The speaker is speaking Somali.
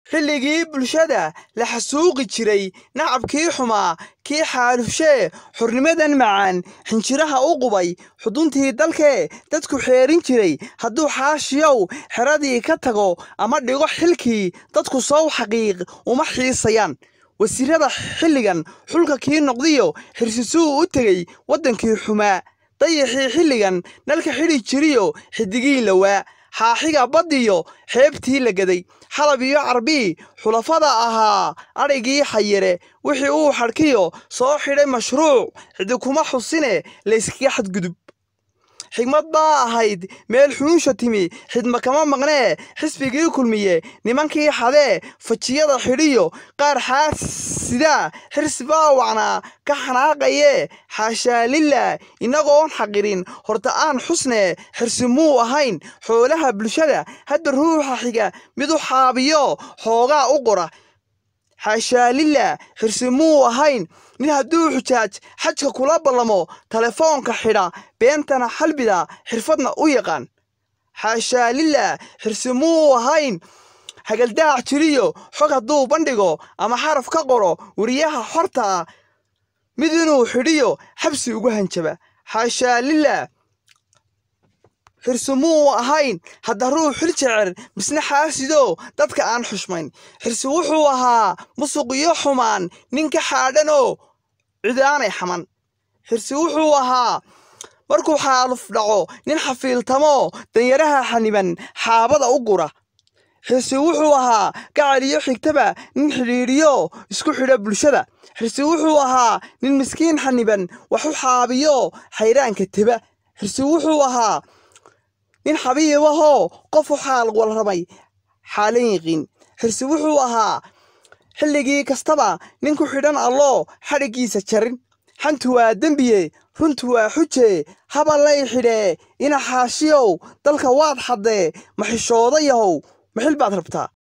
xilligii bulshada la xasuuqi jiray nacabkii xumaa kii xaalufshee xurnimadan macaan xinjiraha u qubay xuduntii dalkee dadku xeerin jiray hadduu xaashiyow xeradii ka tago ama dhigo xilkii dadku sow xaqiiq uma xiisayaan wasiirada xilligan xulka kii noqdiyo xirsisuu u tegey waddankii xumaa dayaxii xilligan nalka xidhi jiriyo xidigii lawaa xaaxiga baddiyo xeebtii la gaday xalab iyo carbii xulafada ahaa adhaygii xayire wixii uu xadhkiyo soo xidhay mashruuc cidi kuma xusine layskaga xadgudub xigmad baa ahayd meel xunuusha timi xidma kama maqnee xisbigii kulmiye nimankii xadee fajiyada xidhiyo qaar xaasidaa xirsi baa wacnaa ka xanaaqayee xaashaa lillah inagoon xaqirin horta aan xusnee xirsi muu ahayn xoolaha bulshada hadda ruuxa xiga mid u xaabiyo xoogaa u qora xaashaa lillah xirsi muu ahayn nin hadduu xujaaj xajka kula ballamo telefoonka xidha beentana xalbida xirfadna u yaqaan xaashaa lillah xirsi muu ahayn hagaldaac jiriyo xog hadduu bandhigo ama xaraf ka qoro weriyaha xorta ah mid inuu xidhiyo xabsi ugu hanjaba xaashaa lillah xirsi muu ahayn hadda ruux xil jecel misna xaasidow dadka aan xushmayn xirsi wuxuu ahaa musuq iyo xumaan ninka xaadhanoo cidaanay xaman xirsi wuxuu ahaa markuu xaaluf dhaco nin xafiiltamo danyaraha xaniban xaabada u gura xirsi wuxuu ahaa gacal iyo xigtaba nin xidhiidhiyo isku xidha bulshada xirsi wuxuu ahaa nin miskiin xaniban wax u xaabiyo xayraanka teba xirsi wuxuu ahaa nin xabiibahoo qof u xaal walramay xaalan yiqiin xirsi wuxuu ahaa xilligii kastaba nin ku xidhan alloo xadhiggiisa jarin xantu waa dembiye runtu waa xuje haballay xidhee ina xaashiyow dalka waad xaddee ma xishooda yahow ma xil baad rabtaa